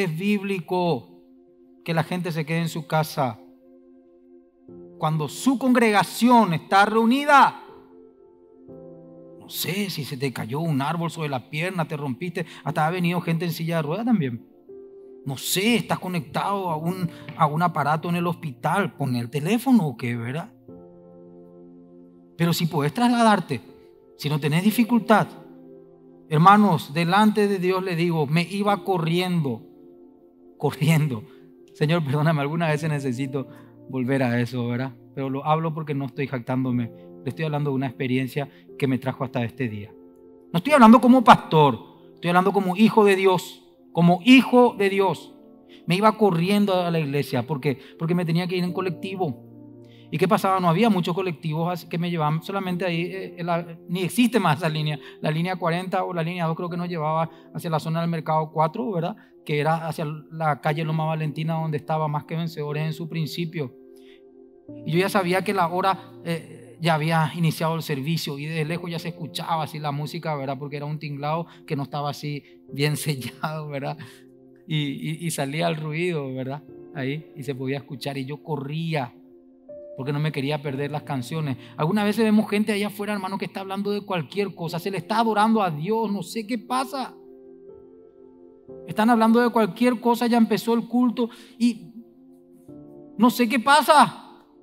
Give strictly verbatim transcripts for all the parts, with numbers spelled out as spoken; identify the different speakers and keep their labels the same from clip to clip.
Speaker 1: es bíblico que la gente se quede en su casa. Cuando su congregación está reunida, no sé si se te cayó un árbol sobre la pierna, te rompiste, hasta ha venido gente en silla de ruedas también. No sé, estás conectado a un, a un aparato en el hospital, pon el teléfono o qué, ¿verdad? Pero si puedes trasladarte, si no tenés dificultad, hermanos, delante de Dios le digo, me iba corriendo, corriendo. Señor, perdóname, algunas veces necesito volver a eso, ¿verdad? Pero lo hablo porque no estoy jactándome. Le estoy hablando de una experiencia que me trajo hasta este día. No estoy hablando como pastor, estoy hablando como hijo de Dios. Como hijo de Dios. Me iba corriendo a la iglesia porque, porque me tenía que ir en colectivo. ¿Y qué pasaba? No había muchos colectivos así que me llevaban solamente ahí, eh, la, ni existe más esa línea. La línea cuarenta o la línea dos creo que nos llevaba hacia la zona del mercado cuatro, ¿verdad? Que era hacia la calle Loma Valentina, donde estaba Más que Vencedores en su principio. Y yo ya sabía que la hora eh, ya había iniciado el servicio y desde lejos ya se escuchaba así la música, ¿verdad? Porque era un tinglado que no estaba así bien sellado, ¿verdad? Y, y, y salía el ruido, ¿verdad? Ahí, y se podía escuchar y yo corría porque no me quería perder las canciones. Algunas veces vemos gente allá afuera, hermano, que está hablando de cualquier cosa, se le está adorando a Dios, no sé qué pasa. Están hablando de cualquier cosa, ya empezó el culto y no sé qué pasa.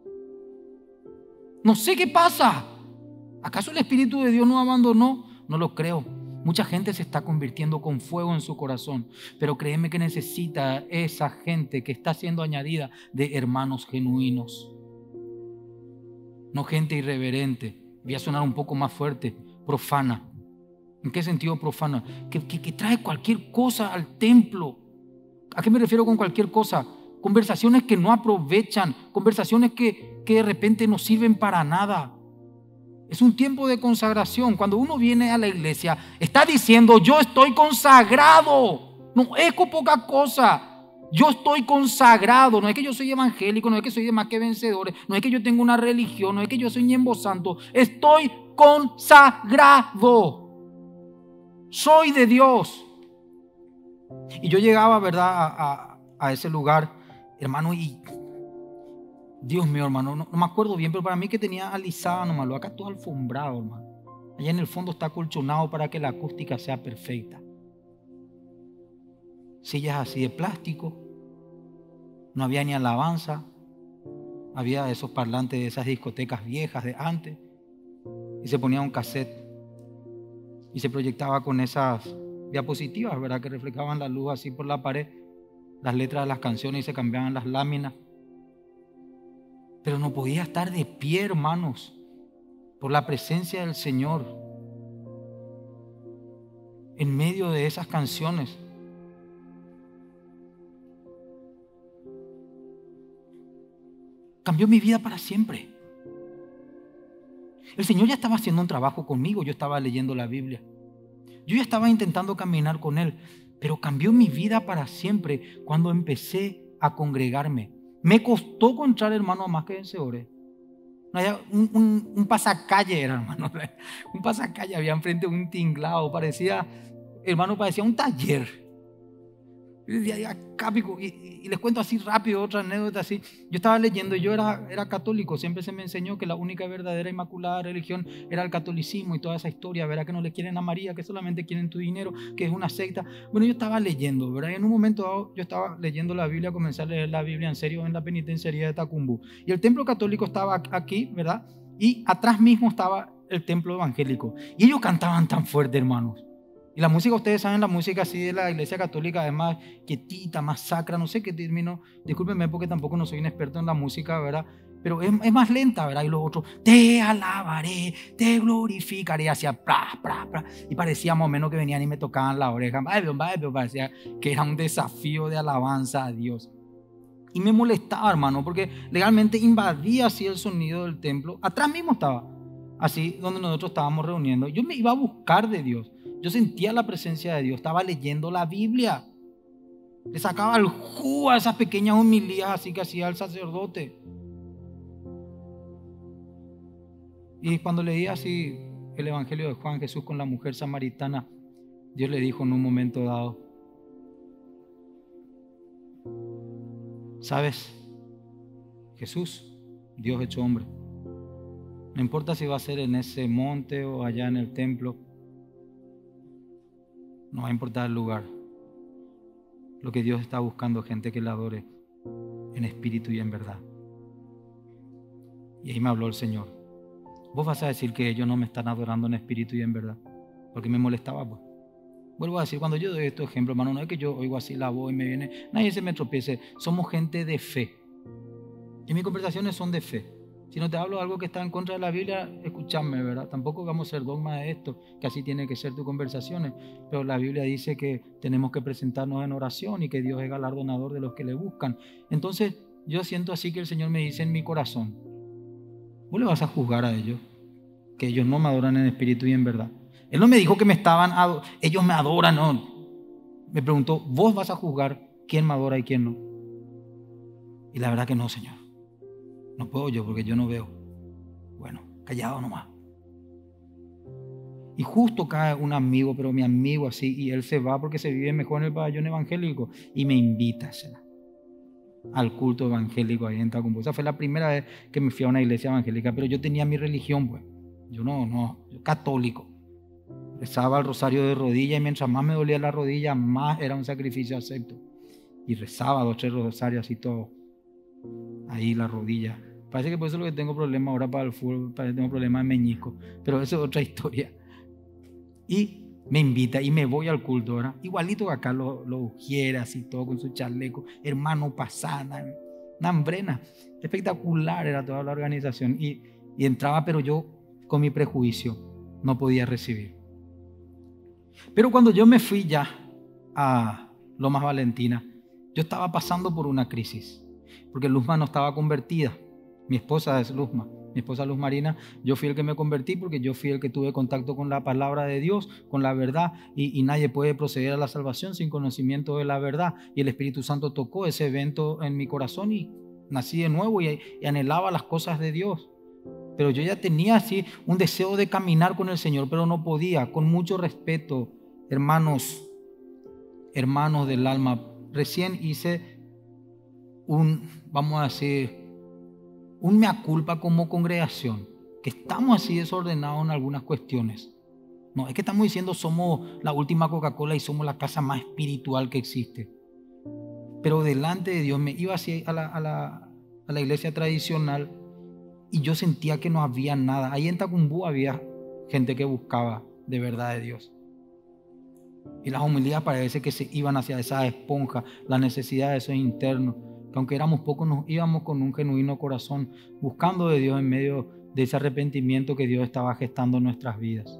Speaker 1: No sé qué pasa. ¿Acaso el Espíritu de Dios nos abandonó? No lo creo. Mucha gente se está convirtiendo con fuego en su corazón, pero créeme que necesita esa gente que está siendo añadida de hermanos genuinos. No gente irreverente. Voy a sonar un poco más fuerte, profana. ¿En qué sentido profana? Que, que, que trae cualquier cosa al templo. ¿A qué me refiero con cualquier cosa? Conversaciones que no aprovechan, conversaciones que, que de repente no sirven para nada. Es un tiempo de consagración. Cuando uno viene a la iglesia, está diciendo, yo estoy consagrado. No es poca cosa. Yo estoy consagrado. No es que yo soy evangélico, no es que soy de Más que Vencedores, no es que yo tengo una religión, no es que yo soy ñembo santo. Estoy consagrado. Soy de Dios. Y yo llegaba, ¿verdad?, a, a, a ese lugar, hermano, y Dios mío, hermano, no, no me acuerdo bien, pero para mí que tenía alisada nomás, lo acá todo alfombrado, hermano. Allá en el fondo está acolchonado para que la acústica sea perfecta. Sillas así de plástico, no había ni alabanza, había esos parlantes de esas discotecas viejas de antes, y se ponía un cassette y se proyectaba con esas diapositivas, ¿verdad?, que reflejaban la luz así por la pared, las letras de las canciones y se cambiaban las láminas. Pero no podía estar de pie, hermanos, por la presencia del Señor en medio de esas canciones. Cambió mi vida para siempre. El Señor ya estaba haciendo un trabajo conmigo, yo estaba leyendo la Biblia. Yo ya estaba intentando caminar con Él, pero cambió mi vida para siempre cuando empecé a congregarme. Me costó encontrar, hermano, Más que Vencedores. Un, un, un pasacalle era, hermano. Un pasacalle había enfrente de un tinglado. Parecía, hermano, parecía un taller. Y, y, y les cuento así rápido otra anécdota así. Yo estaba leyendo, yo era, era católico. Siempre se me enseñó que la única verdadera inmaculada religión era el catolicismo y toda esa historia, ¿verdad? Que no le quieren a María, que solamente quieren tu dinero, que es una secta. Bueno, yo estaba leyendo, ¿verdad? Y en un momento dado yo estaba leyendo la Biblia, comencé a leer la Biblia en serio en la penitenciaría de Tacumbu. Y el templo católico estaba aquí, ¿verdad? Y atrás mismo estaba el templo evangélico. Y ellos cantaban tan fuerte, hermanos. Y la música, ustedes saben, la música así de la iglesia católica es más quietita, más sacra, no sé qué término, discúlpenme porque tampoco no soy un experto en la música, ¿verdad? Pero es, es más lenta, ¿verdad? Y los otros, te alabaré, te glorificaré, hacía pra, pra, pra, y parecía más o menos que venían y me tocaban la oreja, parecía que era un desafío de alabanza a Dios. Y me molestaba, hermano, porque legalmente invadía así el sonido del templo, atrás mismo estaba, así donde nosotros estábamos reuniendo. Yo me iba a buscar de Dios. Yo sentía la presencia de Dios, estaba leyendo la Biblia. Le sacaba el jugo a esas pequeñas homilías así que hacía el sacerdote. Y cuando leía así el Evangelio de Juan, Jesús con la mujer samaritana, Dios le dijo en un momento dado, ¿Sabes? Jesús, Dios hecho hombre. No importa si va a ser en ese monte o allá en el templo. No va a importar el lugar. Lo que Dios está buscando, gente que le adore en espíritu y en verdad. Y ahí me habló el Señor. Vos vas a decir que ellos no me están adorando en espíritu y en verdad, porque me molestaba, pues. Vuelvo a decir, cuando yo doy estos ejemplos, hermano, no es que yo oigo así la voz y me viene, nadie se me tropiece. Somos gente de fe. Y mis conversaciones son de fe. Si no te hablo de algo que está en contra de la Biblia, escúchame, ¿verdad? Tampoco vamos a ser dogma de esto, que así tiene que ser tus conversaciones. Pero la Biblia dice que tenemos que presentarnos en oración y que Dios es galardonador de los que le buscan. Entonces, yo siento así que el Señor me dice en mi corazón, ¿vos le vas a juzgar a ellos? Que ellos no me adoran en espíritu y en verdad. Él no me dijo que me estaban, ado- ellos me adoran, no. Me preguntó, ¿vos vas a juzgar quién me adora y quién no? Y la verdad que no, Señor. No puedo yo porque yo no veo. Bueno, callado nomás. Y justo cae un amigo, pero mi amigo así, y él se va porque se vive mejor en el pabellón evangélico y me invita al culto evangélico ahí en Tacumbo. Esa fue la primera vez que me fui a una iglesia evangélica, pero yo tenía mi religión, pues. Yo no, no, yo católico. Rezaba el rosario de rodillas y mientras más me dolía la rodilla, más era un sacrificio acepto. Y rezaba dos, tres rosarios y todo. Ahí la rodilla. Parece que por eso es lo que tengo problema ahora para el fútbol, parece que tengo problemas de meñisco, pero eso es otra historia. Y me invita y me voy al culto, ¿verdad? Igualito que acá los lo ujieras y todo con su chaleco, hermano pasana, una hambrena. Espectacular era toda la organización. Y, y entraba, pero yo con mi prejuicio no podía recibir. Pero cuando yo me fui ya a Lomas Valentina, yo estaba pasando por una crisis, porque Luzma no estaba convertida. Mi esposa es Luzma, mi esposa Luz Marina. Yo fui el que me convertí porque yo fui el que tuve contacto con la palabra de Dios, con la verdad, y, y nadie puede proceder a la salvación sin conocimiento de la verdad. Y el Espíritu Santo tocó ese evento en mi corazón y nací de nuevo y, y anhelaba las cosas de Dios. Pero yo ya tenía así un deseo de caminar con el Señor, pero no podía. Con mucho respeto, hermanos, hermanos del alma, recién hice un, vamos a decir, un mea culpa como congregación, que estamos así desordenados en algunas cuestiones. No, es que estamos diciendo somos la última Coca-Cola y somos la casa más espiritual que existe. Pero delante de Dios me iba así a la, a la, a la iglesia tradicional y yo sentía que no había nada. Ahí en Tacumbú había gente que buscaba de verdad de Dios. Y las homilías parece que se iban hacia esa esponja, las necesidades de esos internos, que aunque éramos pocos nos íbamos con un genuino corazón, buscando de Dios en medio de ese arrepentimiento que Dios estaba gestando en nuestras vidas.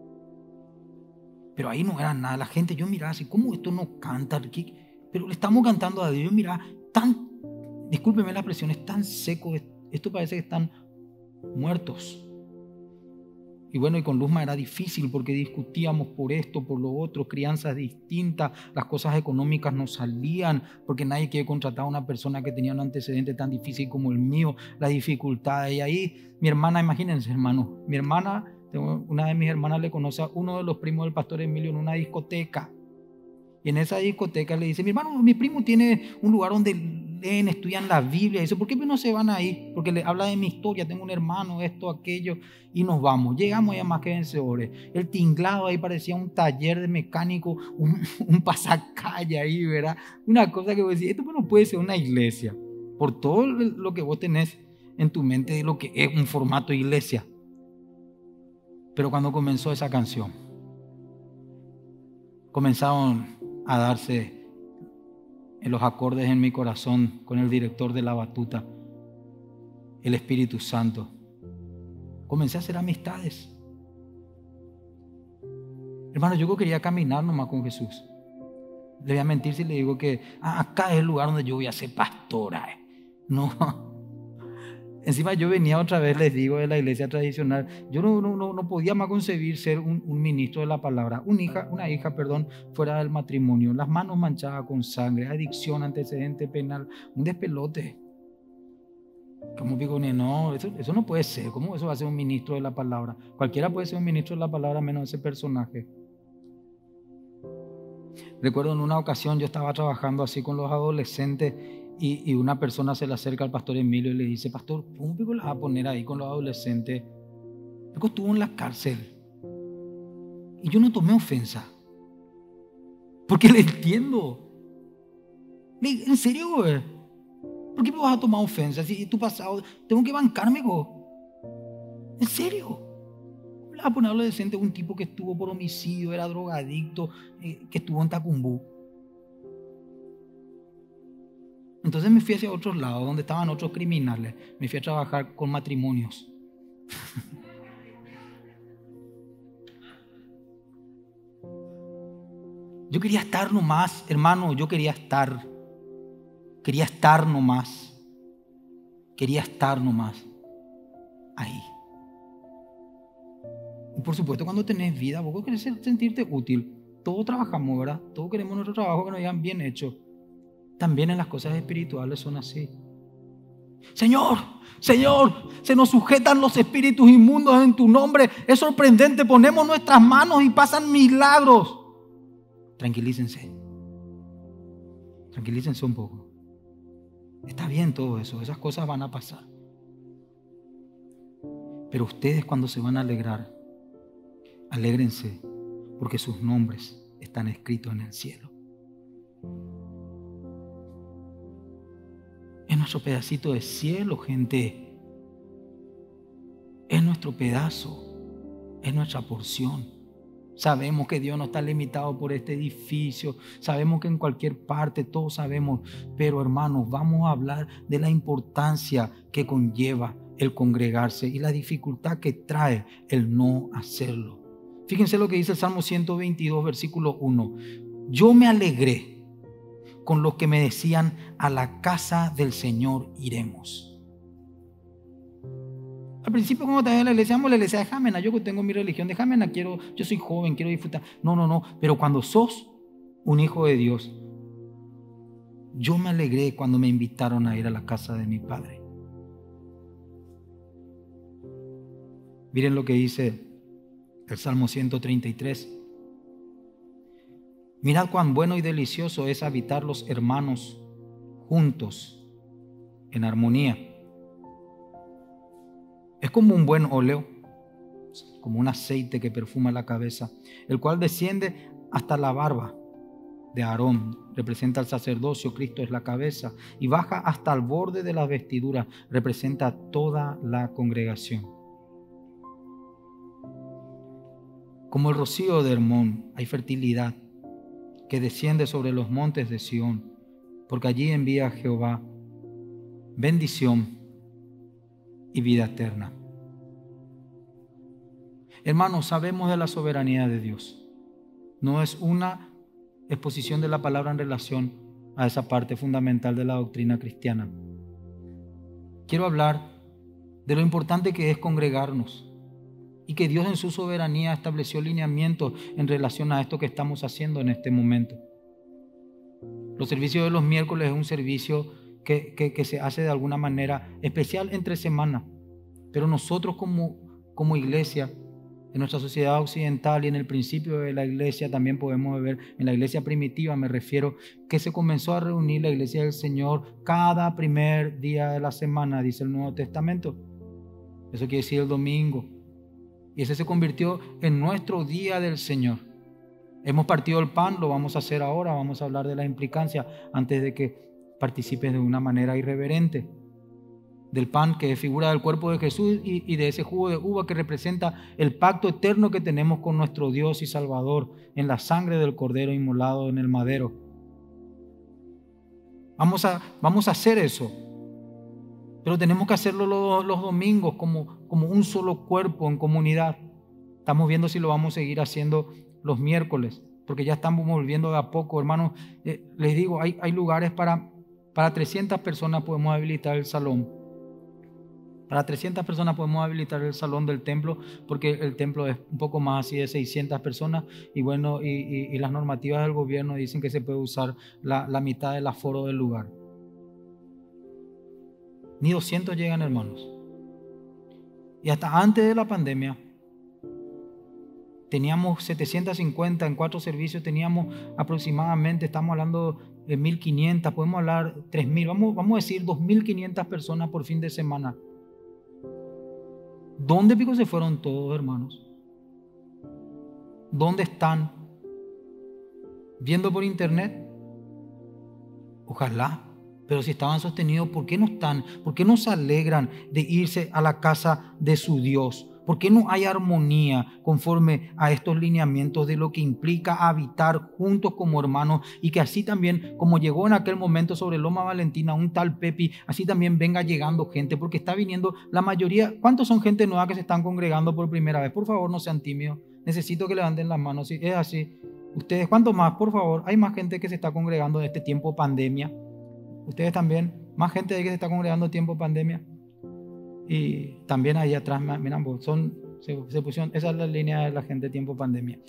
Speaker 1: Pero ahí no era nada, la gente, yo miraba así, ¿cómo esto no canta? Pero le estamos cantando a Dios, yo miraba, tan, discúlpeme la expresión, es tan seco, esto parece que están muertos. Y bueno, y con Luzma era difícil porque discutíamos por esto, por lo otro, crianzas distintas, las cosas económicas no salían porque nadie quiere contratar a una persona que tenía un antecedente tan difícil como el mío, las dificultades. Y ahí mi hermana, imagínense hermano, mi hermana, una de mis hermanas le conoce a uno de los primos del pastor Emilio en una discoteca. Y en esa discoteca le dice, mi hermano, mi primo tiene un lugar donde leen, estudian la Biblia. Y dice, ¿por qué no se van ahí? Porque le habla de mi historia, tengo un hermano, esto, aquello. Y nos vamos, llegamos ya más que vencedores. El tinglado ahí parecía un taller de mecánico, un, un pasacalle ahí, ¿verdad? Una cosa que vos decís, esto no puede ser una iglesia. Por todo lo que vos tenés en tu mente de lo que es un formato de iglesia. Pero cuando comenzó esa canción, comenzaron a darse en los acordes en mi corazón con el director de la batuta, el Espíritu Santo. Comencé a hacer amistades. Hermano, yo quería caminar nomás con Jesús. Le voy a mentir si le digo que ah, acá es el lugar donde yo voy a ser pastora. Eh. No. Encima yo venía otra vez, les digo, de la iglesia tradicional. Yo no, no, no podía más concebir ser un, un ministro de la palabra. Una hija, una hija, perdón, fuera del matrimonio. Las manos manchadas con sangre, adicción, antecedente penal, un despelote. Como digo, no, eso, eso no puede ser. ¿Cómo eso va a ser un ministro de la palabra? Cualquiera puede ser un ministro de la palabra menos ese personaje. Recuerdo en una ocasión yo estaba trabajando así con los adolescentes Y, y una persona se le acerca al pastor Emilio y le dice: pastor, ¿cómo pico la va a poner ahí con los adolescentes? Pico estuvo en la cárcel. Y yo no tomé ofensa, porque le entiendo. ¿En serio, güey? ¿Por qué me vas a tomar ofensa? Si tu pasado, tengo que bancarme, güey. ¿En serio? ¿Cómo le vas a poner adolescente a un tipo que estuvo por homicidio, era drogadicto, eh, que estuvo en Tacumbú? Entonces me fui hacia otros lados, donde estaban otros criminales. Me fui a trabajar con matrimonios. Yo quería estar nomás, hermano, yo quería estar. Quería estar nomás. Quería estar nomás. Ahí. Y por supuesto, cuando tenés vida, vos querés sentirte útil. Todos trabajamos, ¿verdad? Todos queremos nuestro trabajo que nos hayan bien hecho. También en las cosas espirituales son así. Señor, Señor, se nos sujetan los espíritus inmundos en tu nombre. Es sorprendente, ponemos nuestras manos y pasan milagros. Tranquilícense. Tranquilícense un poco. Está bien todo eso, esas cosas van a pasar. Pero ustedes, cuando se van a alegrar, alégrense porque sus nombres están escritos en el cielo. Es nuestro pedacito de cielo, gente. Es nuestro pedazo. Es nuestra porción. Sabemos que Dios no está limitado por este edificio. Sabemos que en cualquier parte, todos sabemos. Pero hermanos, vamos a hablar de la importancia que conlleva el congregarse y la dificultad que trae el no hacerlo. Fíjense lo que dice el Salmo ciento veintidós, versículo uno. Yo me alegré con los que me decían: a la casa del Señor iremos. Al principio, cuando estaba en la iglesia, vamos a la iglesia de Jámena. Yo tengo mi religión de Jámena, quiero, yo soy joven, quiero disfrutar. No, no, no. Pero cuando sos un hijo de Dios, yo me alegré cuando me invitaron a ir a la casa de mi padre. Miren lo que dice el Salmo ciento treinta y tres. Mirad cuán bueno y delicioso es habitar los hermanos juntos en armonía. Es como un buen óleo, como un aceite que perfuma la cabeza, el cual desciende hasta la barba de Aarón, representa el sacerdocio, Cristo es la cabeza, y baja hasta el borde de las vestiduras, representa toda la congregación. Como el rocío de Hermón, hay fertilidad que desciende sobre los montes de Sión, porque allí envía Jehová bendición y vida eterna. Hermanos, sabemos de la soberanía de Dios. No es una exposición de la palabra en relación a esa parte fundamental de la doctrina cristiana. Quiero hablar de lo importante que es congregarnos y que Dios en su soberanía estableció lineamientos en relación a esto que estamos haciendo en este momento. Los servicios de los miércoles es un servicio que, que, que se hace de alguna manera especial entre semana, pero nosotros como, como iglesia, en nuestra sociedad occidental y en el principio de la iglesia también podemos ver, en la iglesia primitiva me refiero, que se comenzó a reunir la iglesia del Señor cada primer día de la semana, dice el Nuevo Testamento. Eso quiere decir el domingo. Y ese se convirtió en nuestro día del Señor. Hemos partido el pan, lo vamos a hacer ahora, vamos a hablar de la implicancia antes de que participes de una manera irreverente. Del pan que es figura del cuerpo de Jesús y, y de ese jugo de uva que representa el pacto eterno que tenemos con nuestro Dios y Salvador en la sangre del Cordero inmolado en el madero. Vamos a, vamos a hacer eso, pero tenemos que hacerlo los, los domingos como, como un solo cuerpo en comunidad. Estamos viendo si lo vamos a seguir haciendo los miércoles, porque ya estamos volviendo de a poco, hermanos. Eh, les digo, hay, hay lugares para, para trescientas personas, podemos habilitar el salón. Para trescientas personas podemos habilitar el salón del templo, porque el templo es un poco más así de seiscientas personas y bueno, y, y, y las normativas del gobierno dicen que se puede usar la, la mitad del aforo del lugar. Ni doscientos llegan, hermanos. Y hasta antes de la pandemia teníamos setecientos cincuenta en cuatro servicios, teníamos aproximadamente, estamos hablando eh, mil quinientas, podemos hablar tres mil, vamos, vamos a decir dos mil quinientas personas por fin de semana. ¿Dónde pico se fueron todos, hermanos? ¿Dónde están? ¿Viendo por internet? Ojalá. Pero si estaban sostenidos, ¿por qué no están? ¿Por qué no se alegran de irse a la casa de su Dios? ¿Por qué no hay armonía conforme a estos lineamientos de lo que implica habitar juntos como hermanos? Y que así también, como llegó en aquel momento sobre Loma Valentina un tal Pepi, así también venga llegando gente, porque está viniendo la mayoría. ¿Cuántos son gente nueva que se están congregando por primera vez? Por favor, no sean tímidos. Necesito que levanten las manos. Si es así, ustedes, ¿cuántos más? Por favor, hay más gente que se está congregando en este tiempo pandemia. Ustedes también, más gente de que se está congregando en tiempo pandemia. Y también ahí atrás, miren, son, se, se pusieron, esa es la línea de la gente de tiempo pandemia.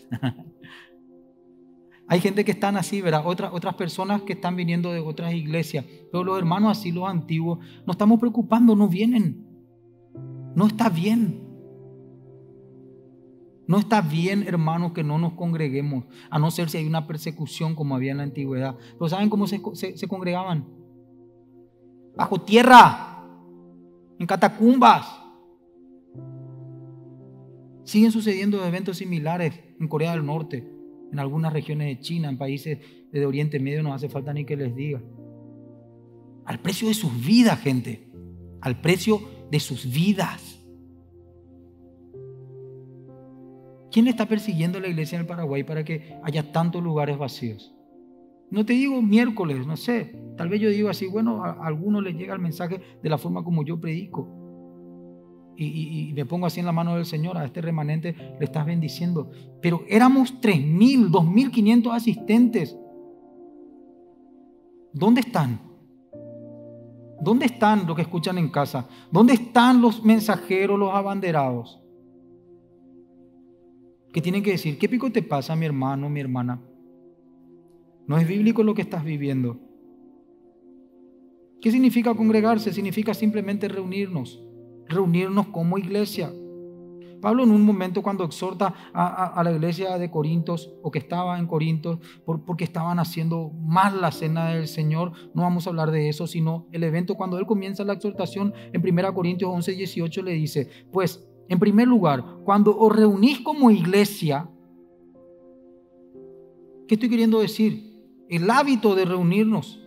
Speaker 1: Hay gente que están así, ¿verdad? Otras, otras personas que están viniendo de otras iglesias. Pero los hermanos así, los antiguos, no estamos preocupando, no vienen. No está bien. No está bien, hermanos, que no nos congreguemos, a no ser si hay una persecución como había en la antigüedad. Pero ¿saben cómo se, se, se congregaban? Bajo tierra, en catacumbas. Siguen sucediendo eventos similares en Corea del Norte, en algunas regiones de China, en países de Oriente Medio, no hace falta ni que les diga. Al precio de sus vidas, gente. Al precio de sus vidas. ¿Quién está persiguiendo a la iglesia en el Paraguay para que haya tantos lugares vacíos? No te digo miércoles, no sé. Tal vez yo digo así, bueno, a, a algunos les llega el mensaje de la forma como yo predico. Y, y, y me pongo así en la mano del Señor, a este remanente le estás bendiciendo. Pero éramos tres mil, dos mil quinientos asistentes. ¿Dónde están? ¿Dónde están los que escuchan en casa? ¿Dónde están los mensajeros, los abanderados? Que tienen que decir, ¿qué pico te pasa, mi hermano, mi hermana? No es bíblico lo que estás viviendo. ¿Qué significa congregarse? Significa simplemente reunirnos, reunirnos como iglesia. Pablo en un momento cuando exhorta a, a, a la iglesia de Corintios, o que estaba en Corintios, por, porque estaban haciendo mal la cena del Señor, no vamos a hablar de eso, sino el evento cuando él comienza la exhortación en primera Corintios once, dieciocho le dice, pues, en primer lugar, cuando os reunís como iglesia, ¿qué estoy queriendo decir? El hábito de reunirnos.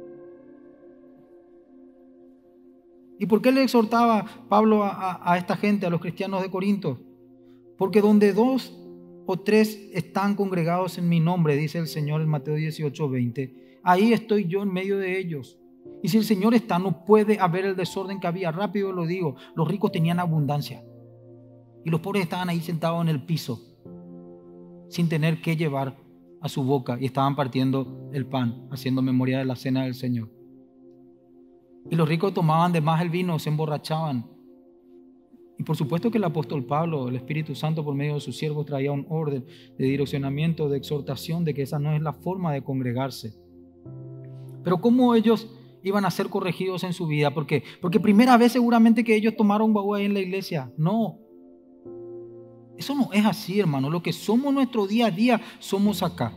Speaker 1: ¿Y por qué le exhortaba Pablo a, a, a esta gente, a los cristianos de Corinto? Porque donde dos o tres están congregados en mi nombre, dice el Señor en Mateo dieciocho, veinte, ahí estoy yo en medio de ellos. Y si el Señor está, no puede haber el desorden que había. Rápido lo digo, los ricos tenían abundancia. Y los pobres estaban ahí sentados en el piso, sin tener que llevar a su boca, y estaban partiendo el pan, haciendo memoria de la cena del Señor. Y los ricos tomaban de más el vino, se emborrachaban. Y por supuesto que el apóstol Pablo, el Espíritu Santo por medio de sus siervos, traía un orden de direccionamiento, de exhortación, de que esa no es la forma de congregarse. Pero ¿cómo ellos iban a ser corregidos en su vida? ¿Por qué? Porque primera vez seguramente que ellos tomaron baúl ahí en la iglesia. No. Eso no es así, hermano. Lo que somos nuestro día a día, somos acá.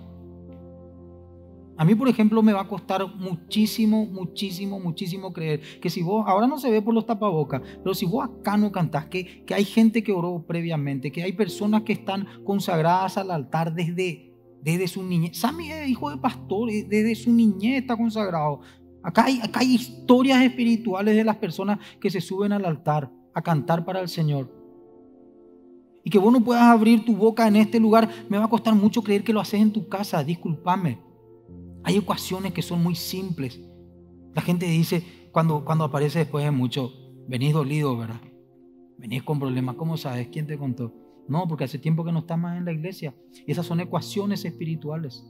Speaker 1: A mí, por ejemplo, me va a costar muchísimo, muchísimo, muchísimo creer que si vos, ahora no se ve por los tapabocas, pero si vos acá no cantás, que, que hay gente que oró previamente, que hay personas que están consagradas al altar desde, desde su niñez. Sammy es hijo de pastor, desde su niñez está consagrado. Acá hay, acá hay historias espirituales de las personas que se suben al altar a cantar para el Señor. Y que vos no puedas abrir tu boca en este lugar, me va a costar mucho creer que lo haces en tu casa, discúlpame. Hay ecuaciones que son muy simples. La gente dice, cuando, cuando aparece después de mucho, venís dolido, ¿verdad? Venís con problemas, ¿cómo sabes? ¿Quién te contó? No, porque hace tiempo que no estás más en la iglesia. Esas son ecuaciones espirituales.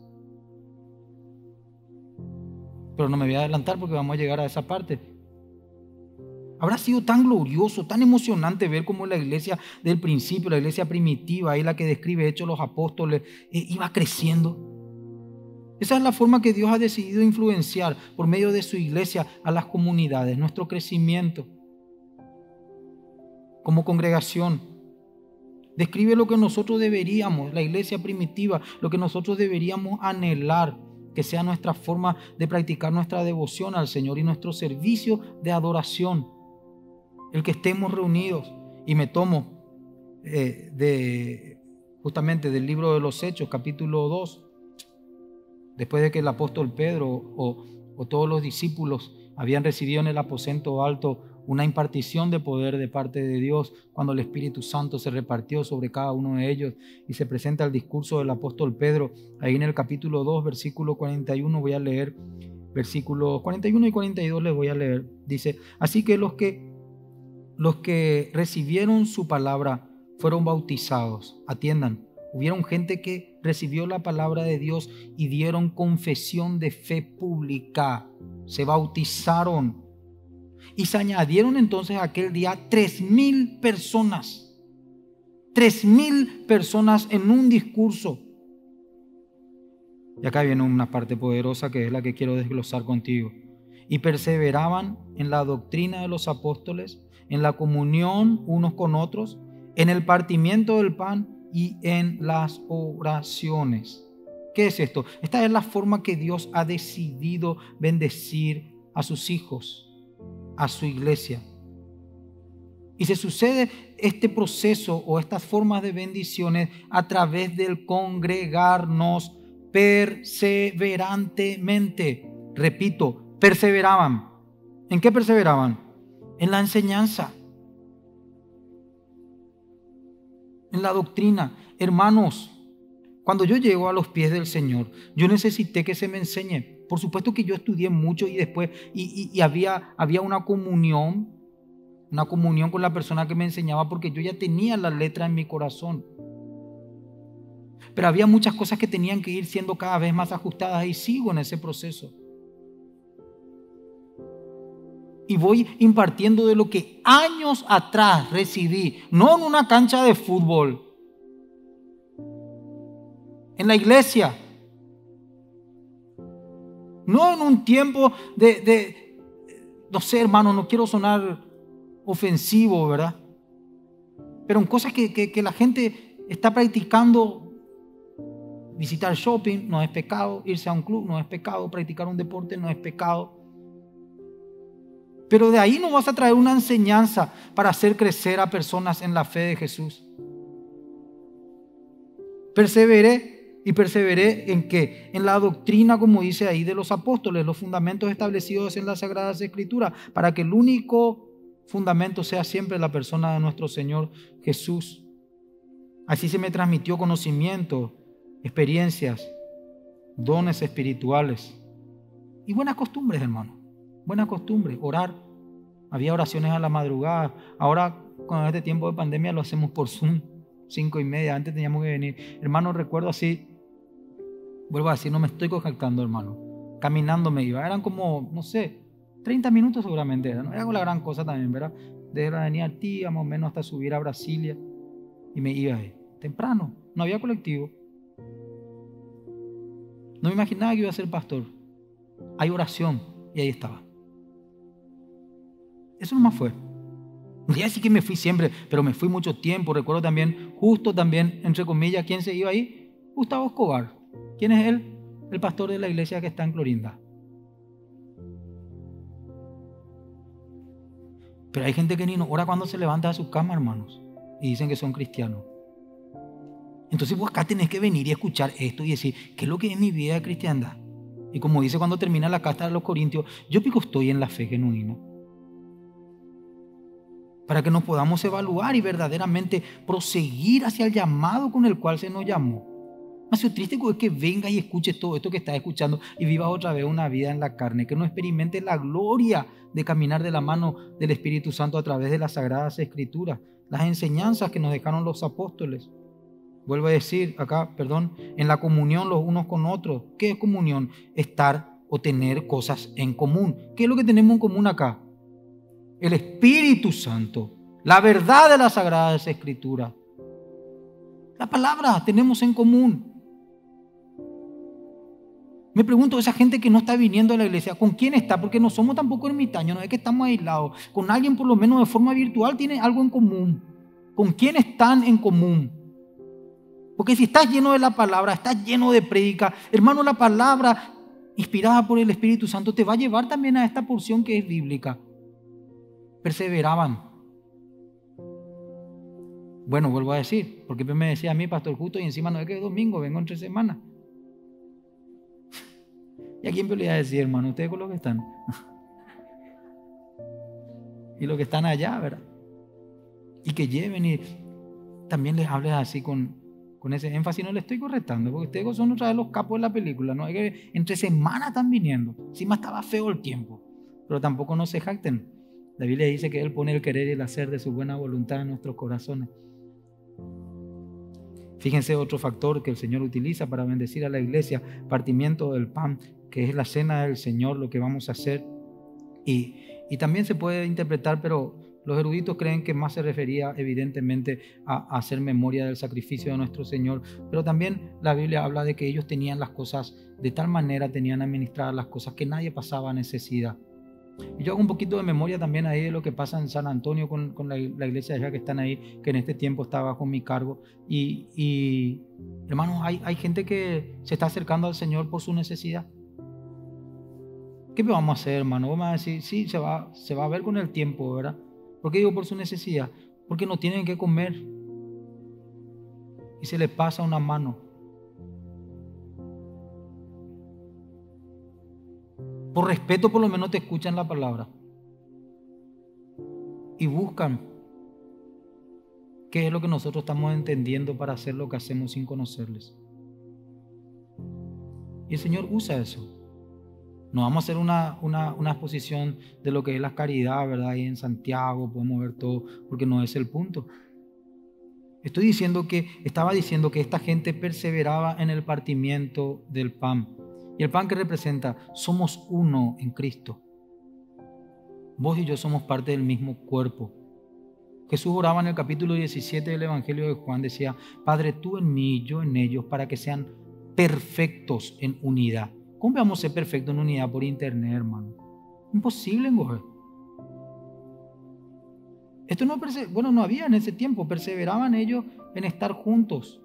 Speaker 1: Pero no me voy a adelantar porque vamos a llegar a esa parte. Habrá sido tan glorioso, tan emocionante ver cómo la iglesia del principio, la iglesia primitiva, ahí la que describe Hechos los Apóstoles, eh, iba creciendo. Esa es la forma que Dios ha decidido influenciar por medio de su iglesia a las comunidades, nuestro crecimiento como congregación. Describe lo que nosotros deberíamos, la iglesia primitiva, lo que nosotros deberíamos anhelar que sea nuestra forma de practicar nuestra devoción al Señor y nuestro servicio de adoración. El que estemos reunidos. Y me tomo eh, de, justamente del libro de los Hechos, capítulo dos. Después de que el apóstol Pedro o, o todos los discípulos habían recibido en el aposento alto una impartición de poder de parte de Dios, cuando el Espíritu Santo se repartió sobre cada uno de ellos y se presenta el discurso del apóstol Pedro, ahí en el capítulo dos, versículo cuarenta y uno, voy a leer, versículos cuarenta y uno y cuarenta y dos les voy a leer. Dice: así que los que, los que recibieron su palabra fueron bautizados. Atiendan, hubieron gente que recibió la palabra de Dios y dieron confesión de fe pública, se bautizaron. Y se añadieron entonces aquel día tres mil personas. Tres mil personas en un discurso. Y acá viene una parte poderosa que es la que quiero desglosar contigo. Y perseveraban en la doctrina de los apóstoles, en la comunión unos con otros, en el partimiento del pan y en las oraciones. ¿Qué es esto? Esta es la forma que Dios ha decidido bendecir a sus hijos, a su iglesia. Y se sucede este proceso o estas formas de bendiciones a través del congregarnos perseverantemente. Repito, perseveraban. ¿En qué perseveraban? En la enseñanza, en la doctrina. Hermanos, cuando yo llego a los pies del Señor, yo necesité que se me enseñe. Por supuesto que yo estudié mucho y después y, y, y había, había una comunión, una comunión con la persona que me enseñaba, porque yo ya tenía la letra en mi corazón. Pero había muchas cosas que tenían que ir siendo cada vez más ajustadas y sigo en ese proceso. Y voy impartiendo de lo que años atrás recibí, no en una cancha de fútbol, en la iglesia. No en un tiempo de, de, no sé, hermano, no quiero sonar ofensivo, ¿verdad? Pero en cosas que, que, que la gente está practicando. Visitar shopping no es pecado, irse a un club no es pecado, practicar un deporte no es pecado. Pero de ahí no vas a traer una enseñanza para hacer crecer a personas en la fe de Jesús. Perseveré. Y perseveré en que en la doctrina, como dice ahí, de los apóstoles, los fundamentos establecidos en las Sagradas Escrituras, para que el único fundamento sea siempre la persona de nuestro Señor Jesús. Así se me transmitió conocimiento, experiencias, dones espirituales y buenas costumbres, hermano. Buenas costumbres, orar. Había oraciones a la madrugada. Ahora, con este tiempo de pandemia, lo hacemos por Zoom, cinco y media. Antes teníamos que venir. Hermano, recuerdo así. Vuelvo a decir, no me estoy jactando, hermano. Caminando me iba. Eran como, no sé, treinta minutos seguramente. Era, ¿no? Era la gran cosa también, ¿verdad? Desde la avenida Artigas, más o menos, hasta subir a Brasilia. Y me iba ahí. Temprano. No había colectivo. No me imaginaba que iba a ser pastor. Hay oración. Y ahí estaba. Eso nomás fue. No voy a decir que me fui siempre, pero me fui mucho tiempo. Recuerdo también, justo también, entre comillas, ¿quién se iba ahí? Gustavo Escobar. ¿Quién es él? El pastor de la iglesia que está en Clorinda. Pero hay gente que ni no ora cuando se levanta de su cama, hermanos, y dicen que son cristianos. Entonces vos acá tenés que venir y escuchar esto y decir, ¿qué es lo que es mi vida de cristiandad? Y como dice cuando termina la carta de los Corintios, yo pico estoy en la fe genuina. Para que nos podamos evaluar y verdaderamente proseguir hacia el llamado con el cual se nos llamó. Me hace triste que venga y escuche todo esto que estás escuchando y viva otra vez una vida en la carne, que no experimente la gloria de caminar de la mano del Espíritu Santo a través de las Sagradas Escrituras, las enseñanzas que nos dejaron los apóstoles. Vuelvo a decir acá, perdón, en la comunión los unos con otros. ¿Qué es comunión? Estar o tener cosas en común. ¿Qué es lo que tenemos en común acá? El Espíritu Santo, la verdad de las Sagradas Escrituras. La palabra tenemos en común. Me pregunto, esa gente que no está viniendo a la iglesia, ¿con quién está? Porque no somos tampoco ermitaños, no es que estamos aislados. Con alguien por lo menos de forma virtual tiene algo en común. ¿Con quién están en común? Porque si estás lleno de la palabra, estás lleno de prédica, hermano, la palabra inspirada por el Espíritu Santo, te va a llevar también a esta porción que es bíblica. Perseveraban. Bueno, vuelvo a decir, porque me decía a mí, pastor, justo y encima no es que es domingo, vengo entre semanas. ¿Y a quién me le iba a decir, hermano? Ustedes con los que están. Y los que están allá, ¿verdad? Y que lleven y también les hables así con, con ese énfasis. No le estoy correctando, porque ustedes son otra vez los capos de la película, ¿no? Es que entre semanas están viniendo. Encima estaba feo el tiempo, pero tampoco no se jacten. La Biblia dice que Él pone el querer y el hacer de su buena voluntad en nuestros corazones. Fíjense otro factor que el Señor utiliza para bendecir a la iglesia: partimiento del pan, que es la cena del Señor, lo que vamos a hacer. Y, y también se puede interpretar, pero los eruditos creen que más se refería evidentemente a, a hacer memoria del sacrificio de nuestro Señor. Pero también la Biblia habla de que ellos tenían las cosas de tal manera, tenían administradas las cosas, que nadie pasaba necesidad. Y yo hago un poquito de memoria también ahí de lo que pasa en San Antonio con, con la, la iglesia allá que están ahí, que en este tiempo está bajo mi cargo. Y, y hermanos, hay, hay gente que se está acercando al Señor por su necesidad. ¿Qué vamos a hacer, hermano? Vamos a decir, sí, se va, se va a ver con el tiempo, ¿verdad? ¿Por qué digo por su necesidad? Porque no tienen que comer y se les pasa una mano. Por respeto, por lo menos te escuchan la palabra y buscan qué es lo que nosotros estamos entendiendo para hacer lo que hacemos sin conocerles. Y el Señor usa eso. No vamos a hacer una, una, una exposición de lo que es la caridad, ¿verdad? Ahí en Santiago podemos ver todo, porque no es el punto. Estoy diciendo que, estaba diciendo que esta gente perseveraba en el partimiento del pan. Y el pan que representa, somos uno en Cristo. Vos y yo somos parte del mismo cuerpo. Jesús oraba en el capítulo diecisiete del Evangelio de Juan, decía: Padre, tú en mí y yo en ellos, para que sean perfectos en unidad. ¿Cómo vamos a ser perfectos en unidad por internet, hermano? Imposible, ngoje. Esto no, bueno, no había en ese tiempo, perseveraban ellos en estar juntos.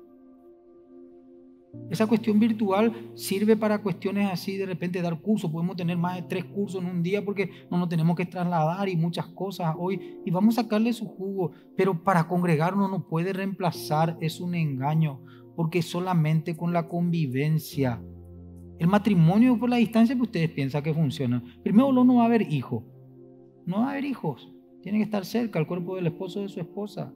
Speaker 1: Esa cuestión virtual sirve para cuestiones así, de repente dar cursos. Podemos tener más de tres cursos en un día porque no nos tenemos que trasladar y muchas cosas hoy. Y vamos a sacarle su jugo. Pero para congregarnos no puede reemplazar, es un engaño. Porque solamente con la convivencia. El matrimonio por la distancia, que ustedes piensan que funciona. Primero, no va a haber hijos. No va a haber hijos. Tienen que estar cerca, el cuerpo del esposo de su esposa.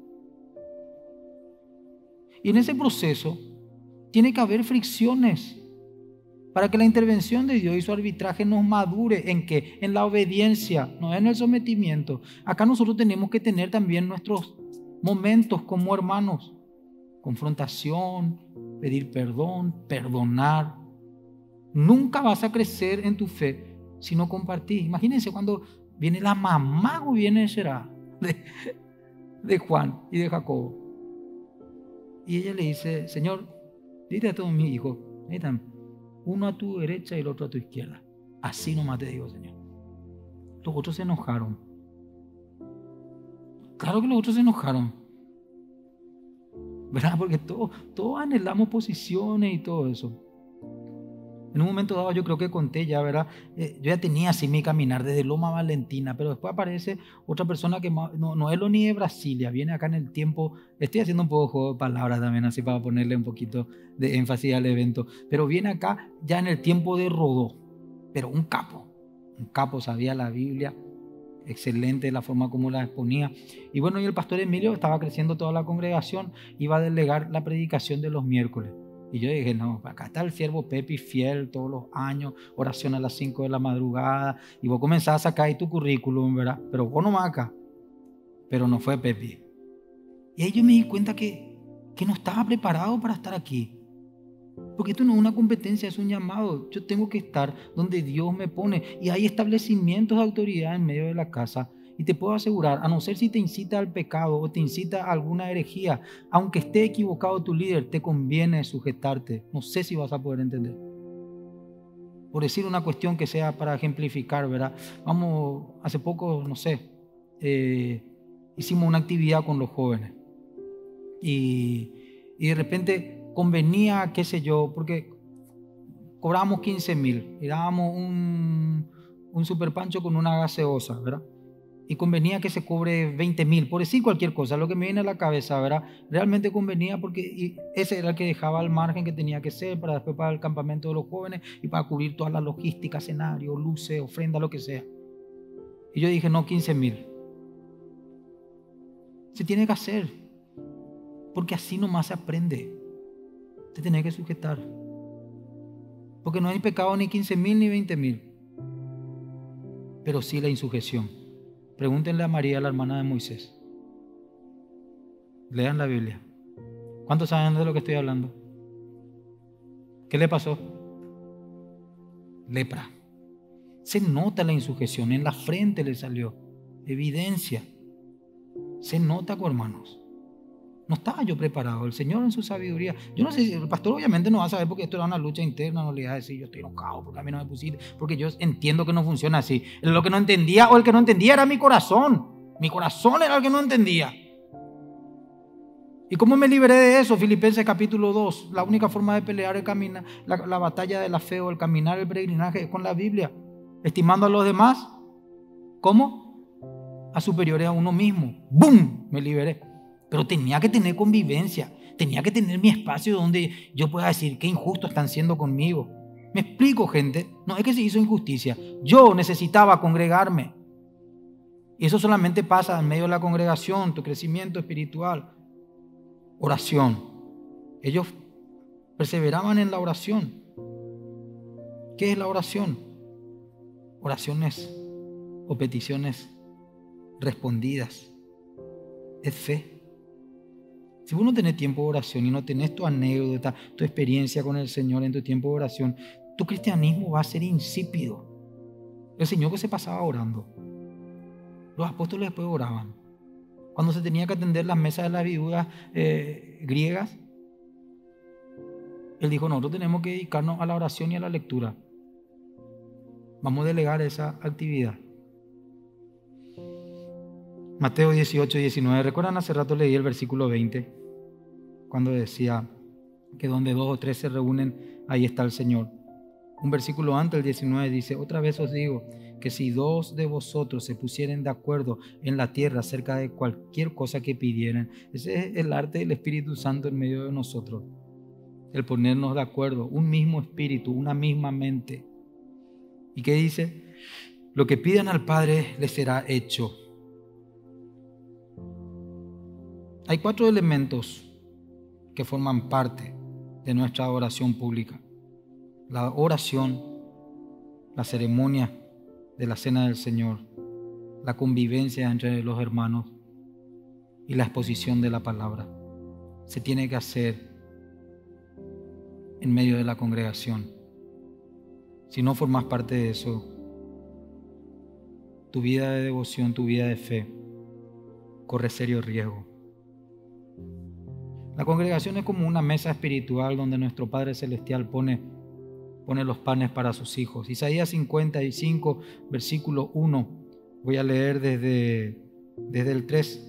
Speaker 1: Y en ese proceso tiene que haber fricciones para que la intervención de Dios y su arbitraje nos madure. ¿En qué? En la obediencia, no en el sometimiento. Acá nosotros tenemos que tener también nuestros momentos como hermanos. Confrontación, pedir perdón, perdonar. Nunca vas a crecer en tu fe si no compartís. Imagínense cuando viene la mamá o viene será de, de Juan y de Jacobo. Y ella le dice: Señor, dile a todos mis hijos, uno a tu derecha y el otro a tu izquierda. Así nomás te digo, Señor. Los otros se enojaron. Claro que los otros se enojaron, ¿verdad? Porque todos, todos anhelamos posiciones y todo eso. En un momento dado yo creo que conté ya, ¿verdad? Eh, yo ya tenía así mi caminar desde Loma Valentina, pero después aparece otra persona que no, no es lo ni de Brasilia, viene acá en el tiempo. Estoy haciendo un poco de juego de palabras también, así para ponerle un poquito de énfasis al evento, pero viene acá ya en el tiempo de Rodó, pero un capo, un capo, sabía la Biblia, excelente la forma como la exponía. Y bueno, y el pastor Emilio, estaba creciendo toda la congregación, iba a delegar la predicación de los miércoles. Y yo dije: no, acá está el siervo Pepi fiel todos los años, oración a las cinco de la madrugada, y vos comenzás a sacar ahí tu currículum, ¿verdad? Pero vos nomás acá. Pero no fue Pepi. Y ahí yo me di cuenta que, que no estaba preparado para estar aquí. Porque esto no es una competencia, es un llamado. Yo tengo que estar donde Dios me pone. Y hay establecimientos de autoridad en medio de la casa. Y te puedo asegurar, a no ser si te incita al pecado o te incita a alguna herejía, aunque esté equivocado tu líder, te conviene sujetarte. No sé si vas a poder entender. Por decir una cuestión que sea para ejemplificar, ¿verdad? Vamos, hace poco, no sé, eh, hicimos una actividad con los jóvenes. Y, y de repente convenía, qué sé yo, porque cobrábamos quince mil y dábamos un, un super pancho con una gaseosa, ¿verdad? Y convenía que se cobre veinte mil, por decir cualquier cosa, lo que me viene a la cabeza, ¿verdad? Realmente convenía porque ese era el que dejaba el margen que tenía que ser para después para el campamento de los jóvenes y para cubrir toda la logística, escenario, luces, ofrenda, lo que sea. Y yo dije, no, quince mil. Se tiene que hacer, porque así nomás se aprende. Te tenés que sujetar. Porque no hay pecado ni quince mil ni veinte mil, pero sí la insujeción. Pregúntenle a María, la hermana de Moisés. Lean la Biblia. ¿Cuántos saben de lo que estoy hablando? ¿Qué le pasó? Lepra. Se nota la insujeción, en la frente le salió. Evidencia. Se nota, hermanos. No estaba yo preparado. El Señor en su sabiduría. Yo no sé si el pastor obviamente no va a saber porque esto era una lucha interna. No le iba a decir yo estoy enojado porque a mí no me pusiste. Porque yo entiendo que no funciona así. Lo que no entendía o el que no entendía era mi corazón. Mi corazón era el que no entendía. ¿Y cómo me libré de eso? Filipenses capítulo dos. La única forma de pelear el caminar, la, la batalla de la fe o el caminar, el peregrinaje es con la Biblia. Estimando a los demás. ¿Cómo? A superiores a uno mismo. ¡Bum! Me liberé. Pero tenía que tener convivencia, tenía que tener mi espacio donde yo pueda decir qué injustos están siendo conmigo. Me explico, gente, no es que se hizo injusticia, yo necesitaba congregarme. Y eso solamente pasa en medio de la congregación, tu crecimiento espiritual. Oración. Ellos perseveraban en la oración. ¿Qué es la oración? Oraciones o peticiones respondidas. Es fe. Si vos no tenés tiempo de oración y no tenés tu anécdota, tu experiencia con el Señor en tu tiempo de oración, tu cristianismo va a ser insípido. El Señor que se pasaba orando. Los apóstoles después oraban. Cuando se tenía que atender las mesas de las viudas eh, griegas, Él dijo, nosotros tenemos que dedicarnos a la oración y a la lectura. Vamos a delegar esa actividad. Mateo dieciocho, diecinueve. ¿Recuerdan? Hace rato leí el versículo veinte, cuando decía que donde dos o tres se reúnen, ahí está el Señor. Un versículo antes, el diecinueve, dice, otra vez os digo que si dos de vosotros se pusieren de acuerdo en la tierra acerca de cualquier cosa que pidieran, ese es el arte del Espíritu Santo en medio de nosotros. El ponernos de acuerdo, un mismo espíritu, una misma mente. ¿Y qué dice? Lo que pidan al Padre les será hecho. Hay cuatro elementos que forman parte de nuestra oración pública. La oración, la ceremonia de la Cena del Señor, la convivencia entre los hermanos y la exposición de la palabra. Se tiene que hacer en medio de la congregación. Si no formas parte de eso, tu vida de devoción, tu vida de fe, corre serio riesgo. La congregación es como una mesa espiritual donde nuestro Padre Celestial pone, pone los panes para sus hijos. Isaías cincuenta y cinco, versículo uno. Voy a leer desde, desde el tres.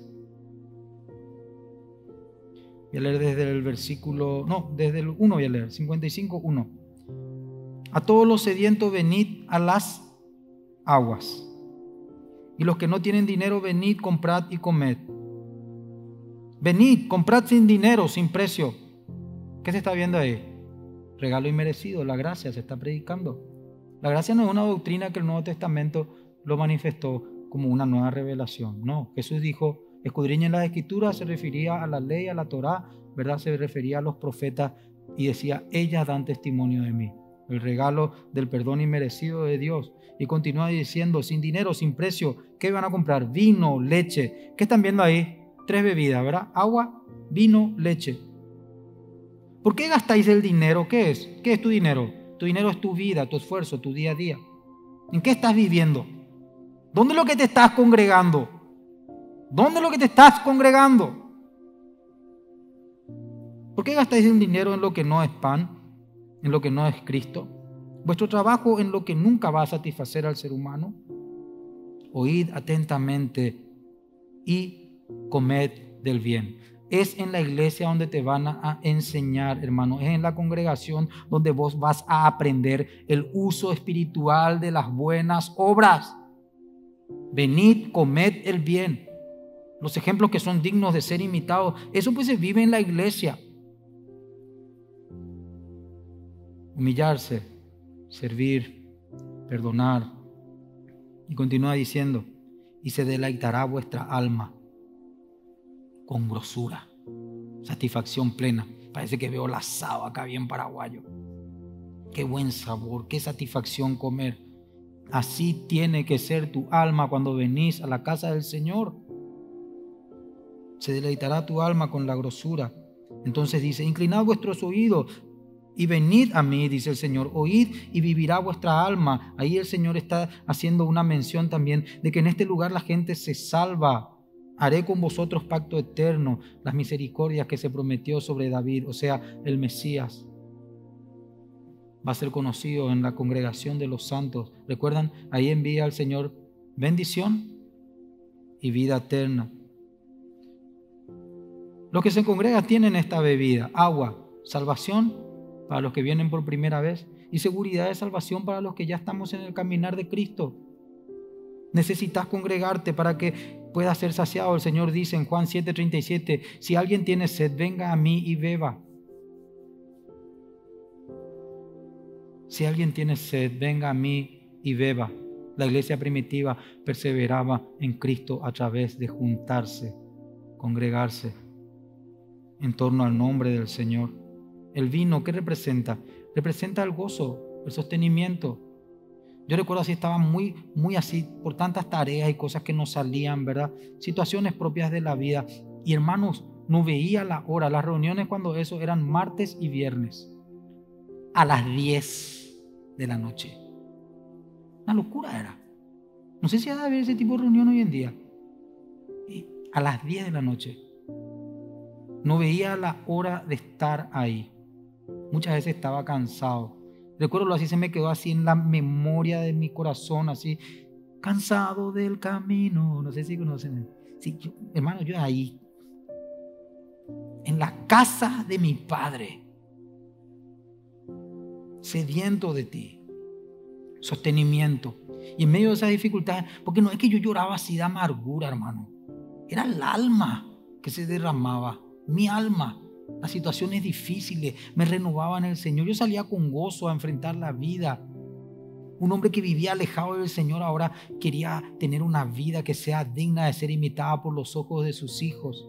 Speaker 1: Voy a leer desde el versículo, no, desde el uno voy a leer, cincuenta y cinco, uno. A todos los sedientos venid a las aguas. Y los que no tienen dinero, venid, comprad y comed. Venid, comprad sin dinero, sin precio. ¿Qué se está viendo ahí? Regalo inmerecido, la gracia se está predicando. La gracia no es una doctrina que el Nuevo Testamento lo manifestó como una nueva revelación. No, Jesús dijo, escudriñen las Escrituras, se refería a la ley, a la Torá, ¿verdad? Se refería a los profetas y decía, ellas dan testimonio de mí. El regalo del perdón inmerecido de Dios. Y continúa diciendo, sin dinero, sin precio, ¿qué van a comprar? Vino, leche. ¿Qué están viendo ahí? Tres bebidas, ¿verdad? Agua, vino, leche. ¿Por qué gastáis el dinero? ¿Qué es? ¿Qué es tu dinero? Tu dinero es tu vida, tu esfuerzo, tu día a día. ¿En qué estás viviendo? ¿Dónde es lo que te estás congregando? ¿Dónde es lo que te estás congregando? ¿Por qué gastáis el dinero en lo que no es pan? ¿En lo que no es Cristo? ¿Vuestro trabajo en lo que nunca va a satisfacer al ser humano? Oíd atentamente y comed del bien. Es en la iglesia donde te van a enseñar, hermano. Es en la congregación donde vos vas a aprender el uso espiritual de las buenas obras. Venid, comed el bien. Los ejemplos que son dignos de ser imitados. Eso pues se vive en la iglesia. Humillarse, servir, perdonar. Y continúa diciendo, y se deleitará vuestra alma con grosura, satisfacción plena. Parece que veo el asado acá bien paraguayo. Qué buen sabor, qué satisfacción comer. Así tiene que ser tu alma cuando venís a la casa del Señor. Se deleitará tu alma con la grosura. Entonces dice, inclinad vuestros oídos y venid a mí, dice el Señor, oíd y vivirá vuestra alma. Ahí el Señor está haciendo una mención también de que en este lugar la gente se salva. Haré con vosotros pacto eterno, las misericordias que se prometió sobre David, o sea, el Mesías. Va a ser conocido en la congregación de los santos. ¿Recuerdan? Ahí envía al Señor bendición y vida eterna. Los que se congregan tienen esta bebida, agua, salvación para los que vienen por primera vez y seguridad de salvación para los que ya estamos en el caminar de Cristo. Necesitas congregarte para que puedas ser saciado. El Señor dice en Juan siete treinta y siete, si alguien tiene sed, venga a mí y beba. Si alguien tiene sed, venga a mí y beba. La iglesia primitiva perseveraba en Cristo a través de juntarse, congregarse en torno al nombre del Señor. El vino, ¿qué representa? Representa el gozo, el sostenimiento. Yo recuerdo así, estaba muy, muy así, por tantas tareas y cosas que no salían, ¿verdad? Situaciones propias de la vida. Y hermanos, no veía la hora. Las reuniones cuando eso eran martes y viernes. A las diez de la noche. Una locura era. No sé si ha de haber ese tipo de reunión hoy en día. Y a las diez de la noche. No veía la hora de estar ahí. Muchas veces estaba cansado. Recuerdo así, se me quedó así en la memoria de mi corazón, así, cansado del camino. No sé si conocen. Sí, yo, hermano, yo ahí, en la casa de mi Padre, sediento de ti, sostenimiento. Y en medio de esas dificultades, porque no es que yo lloraba así de amargura, hermano. Era el alma que se derramaba, mi alma. Las situaciones difíciles me renovaban en el Señor. Yo salía con gozo a enfrentar la vida. Un hombre que vivía alejado del Señor ahora quería tener una vida que sea digna de ser imitada por los ojos de sus hijos.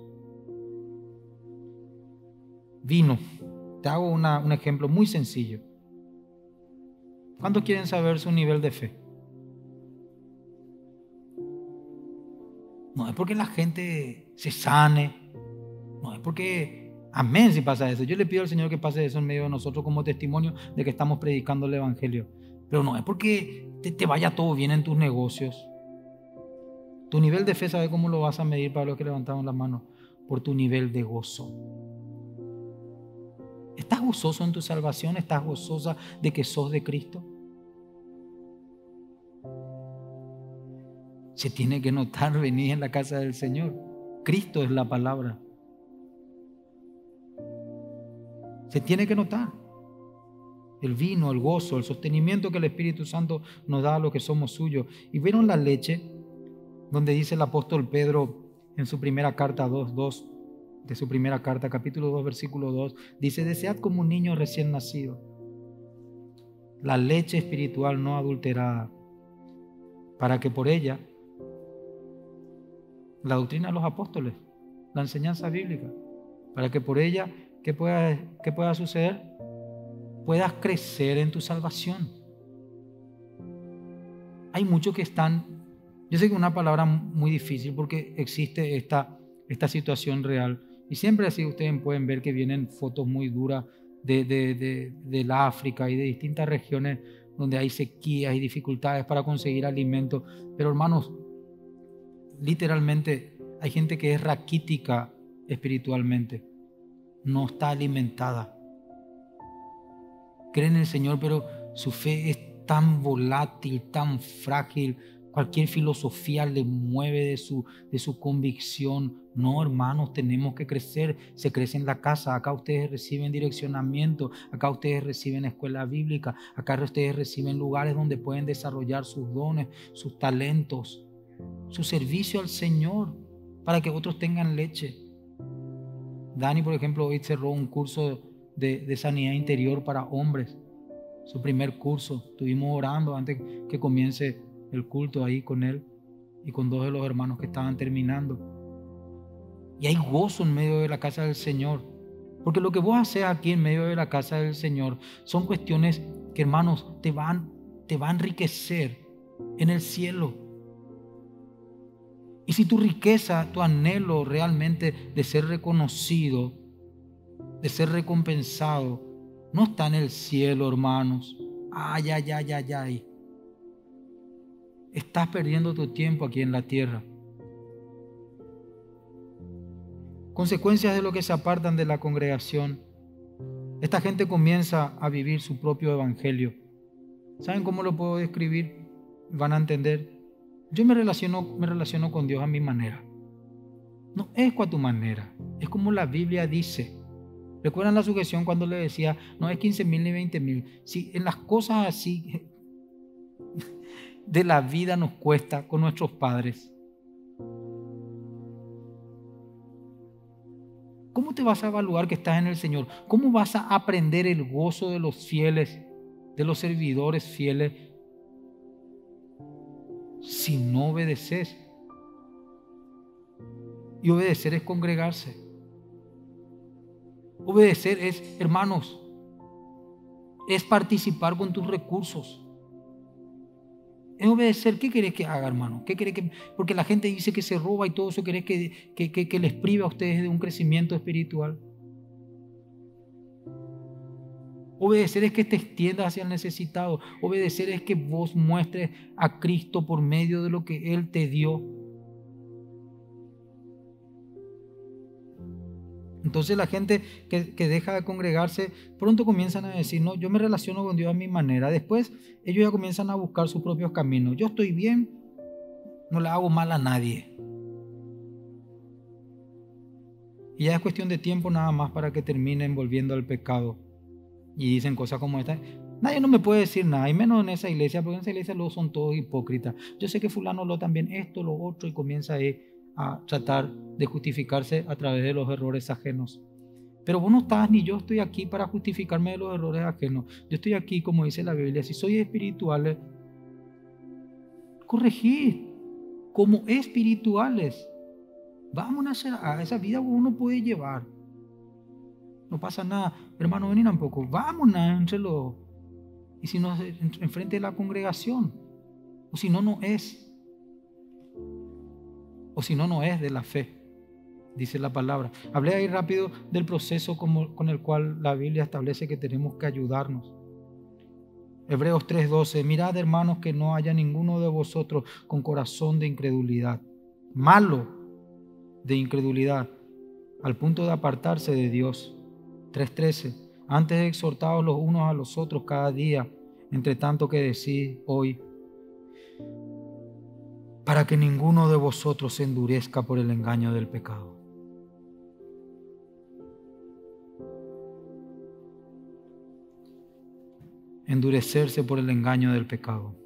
Speaker 1: Vino. Te hago una, un ejemplo muy sencillo. ¿Cuántos quieren saber su nivel de fe? No es porque la gente se sane. No es porque... Amén si pasa eso. Yo le pido al Señor que pase eso en medio de nosotros como testimonio de que estamos predicando el Evangelio. Pero no es porque te, te vaya todo bien en tus negocios. Tu nivel de fe, ¿sabes cómo lo vas a medir para los que levantamos las manos? Por tu nivel de gozo. ¿Estás gozoso en tu salvación? ¿Estás gozosa de que sos de Cristo? Se tiene que notar venir en la casa del Señor. Cristo es la palabra. Se tiene que notar el vino, el gozo, el sostenimiento que el Espíritu Santo nos da a los que somos suyos. Y vieron la leche, donde dice el apóstol Pedro en su primera carta dos dos, de su primera carta, capítulo dos, versículo dos, dice, desead como un niño recién nacido la leche espiritual no adulterada, para que por ella, la doctrina de los apóstoles, la enseñanza bíblica, para que por ella, ¿qué pueda, qué pueda suceder? Puedas crecer en tu salvación. Hay muchos que están, yo sé que es una palabra muy difícil porque existe esta, esta situación real. Y siempre así ustedes pueden ver que vienen fotos muy duras de, de, de, del África y de distintas regiones donde hay sequías y dificultades para conseguir alimentos. Pero hermanos, literalmente hay gente que es raquítica espiritualmente, no está alimentada. Cree en el Señor, pero su fe es tan volátil, tan frágil Cualquier filosofía le mueve de su, de su convicción. No, hermanos, tenemos que crecer. Se crece en la casa. Acá ustedes reciben direccionamiento. Acá ustedes reciben escuela bíblica. Acá ustedes reciben lugares donde pueden desarrollar sus dones, sus talentos, su servicio al Señor, para que otros tengan leche. Dani, por ejemplo, hoy cerró un curso de, de sanidad interior para hombres. Su primer curso. Estuvimos orando antes que comience el culto ahí con él y con dos de los hermanos que estaban terminando. Y hay gozo en medio de la casa del Señor, porque lo que vos haces aquí en medio de la casa del Señor son cuestiones que, hermanos, te van, te va a enriquecer en el cielo. Y si tu riqueza, tu anhelo realmente de ser reconocido, de ser recompensado, no está en el cielo, hermanos, ay, ay, ay, ay, ay, estás perdiendo tu tiempo aquí en la tierra. Consecuencias de lo que se apartan de la congregación. Esta gente comienza a vivir su propio evangelio. ¿Saben cómo lo puedo describir? Van a entender. Yo me relaciono, me relaciono con Dios a mi manera. No es a tu manera, es como la Biblia dice. ¿Recuerdan la sujeción cuando le decía, no es quince mil ni veinte mil? Si en las cosas así de la vida nos cuesta con nuestros padres, ¿cómo te vas a evaluar que estás en el Señor? ¿Cómo vas a aprender el gozo de los fieles, de los servidores fieles, si no obedeces? Y obedecer es congregarse. Obedecer es, hermanos, es participar con tus recursos. Es obedecer. ¿Qué querés que haga, hermano? ¿Qué querés que...? Porque la gente dice que se roba y todo eso. ¿Querés que, que, que, que les prive a ustedes de un crecimiento espiritual? Obedecer es que te extiendas hacia el necesitado. Obedecer es que vos muestres a Cristo por medio de lo que Él te dio. Entonces la gente que, que deja de congregarse pronto comienzan a decir, no, yo me relaciono con Dios a mi manera. Después ellos ya comienzan a buscar sus propios caminos. Yo estoy bien, no le hago mal a nadie. Y ya es cuestión de tiempo nada más para que terminen volviendo al pecado. Y dicen cosas como esta. Nadie no me puede decir nada, y menos en esa iglesia, porque en esa iglesia luego son todos hipócritas. Yo sé que fulano lo también esto, lo otro, y comienza ahí a tratar de justificarse a través de los errores ajenos. Pero vos no estás ni yo estoy aquí para justificarme de los errores ajenos. Yo estoy aquí, como dice la Biblia, si sois espirituales, corregid como espirituales. Vamos a hacer a esa vida que uno puede llevar. No pasa nada, hermano, vení tampoco. Vámonos entre los, y si no, enfrente de la congregación, o si no, no es. O si no, no es de la fe, dice la palabra. Hablé ahí rápido del proceso como, con el cual la Biblia establece que tenemos que ayudarnos. Hebreos tres doce, mirad, hermanos, que no haya ninguno de vosotros con corazón de incredulidad, malo de incredulidad, al punto de apartarse de Dios. tres trece, antes exhortaos los unos a los otros cada día, entre tanto que decís hoy, para que ninguno de vosotros se endurezca por el engaño del pecado. Endurecerse por el engaño del pecado.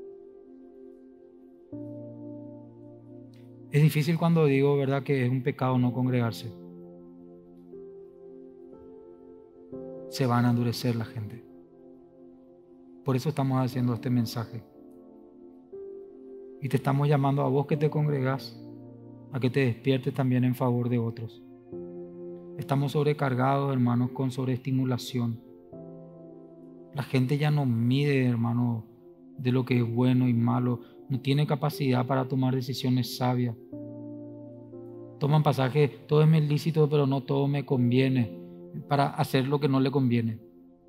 Speaker 1: Es difícil cuando digo, ¿verdad?, que es un pecado no congregarse. Se van a endurecer la gente. Por eso estamos haciendo este mensaje. Y te estamos llamando a vos que te congregás, a que te despiertes también en favor de otros. Estamos sobrecargados, hermanos, con sobreestimulación. La gente ya no mide, hermano, de lo que es bueno y malo. No tiene capacidad para tomar decisiones sabias. Toman pasajes, todo es me lícito, pero no todo me conviene, para hacer lo que no le conviene.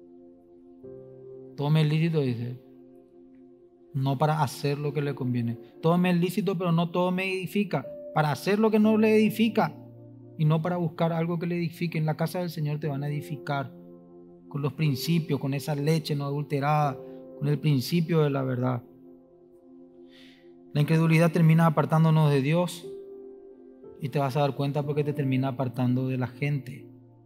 Speaker 1: Todo me es lícito, dice, no para hacer lo que le conviene. Todo me es lícito, pero no todo me edifica, para hacer lo que no le edifica y no para buscar algo que le edifique. En la casa del Señor te van a edificar con los principios, con esa leche no adulterada, con el principio de la verdad. La incredulidad termina apartándonos de Dios y te vas a dar cuenta porque te termina apartando de la gente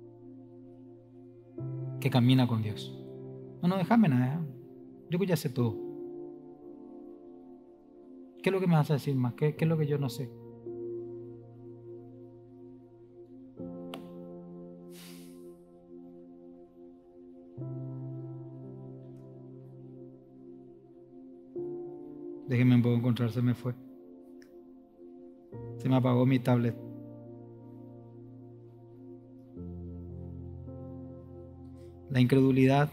Speaker 1: que camina con Dios. No, no, déjame nada. Yo que ya sé todo. ¿Qué es lo que me vas a decir más? ¿Qué, qué es lo que yo no sé? Déjenme un poco encontrar, se me fue. Se me apagó mi tablet. La incredulidad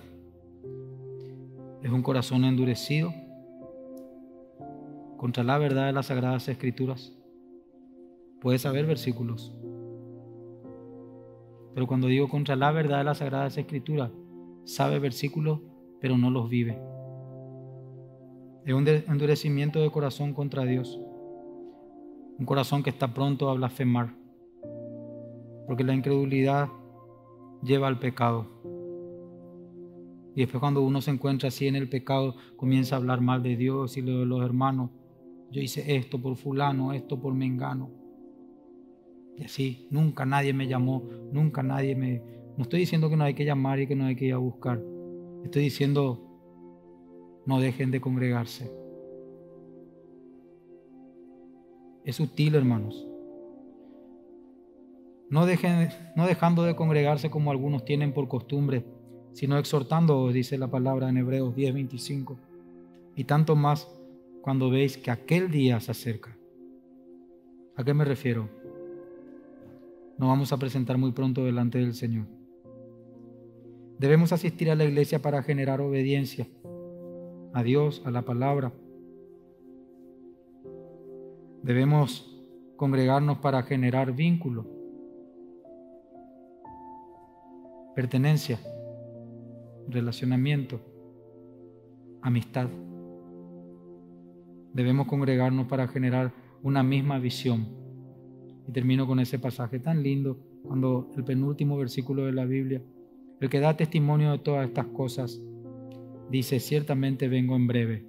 Speaker 1: es un corazón endurecido contra la verdad de las Sagradas Escrituras. Puedes saber versículos, pero cuando digo contra la verdad de las Sagradas Escrituras, sabe versículos, pero no los vive. Es un endurecimiento de corazón contra Dios. Un corazón que está pronto a blasfemar. Porque la incredulidad lleva al pecado. Y después cuando uno se encuentra así en el pecado, comienza a hablar mal de Dios y de los hermanos. Yo hice esto por fulano, esto por mengano. Y así, nunca nadie me llamó, nunca nadie me... No estoy diciendo que no hay que llamar y que no hay que ir a buscar. Estoy diciendo, no dejen de congregarse. Es sutil, hermanos. No, dejen, no dejando de congregarse como algunos tienen por costumbre, sino exhortándoos, dice la palabra en Hebreos diez veinticinco. Y tanto más cuando veis que aquel día se acerca. ¿A qué me refiero? Nos vamos a presentar muy pronto delante del Señor. Debemos asistir a la iglesia para generar obediencia a Dios, a la palabra. Debemos congregarnos para generar vínculo, pertenencia, relacionamiento, amistad. Debemos congregarnos para generar una misma visión. Y termino con ese pasaje tan lindo, cuando el penúltimo versículo de la Biblia, el que da testimonio de todas estas cosas, dice, ciertamente vengo en breve.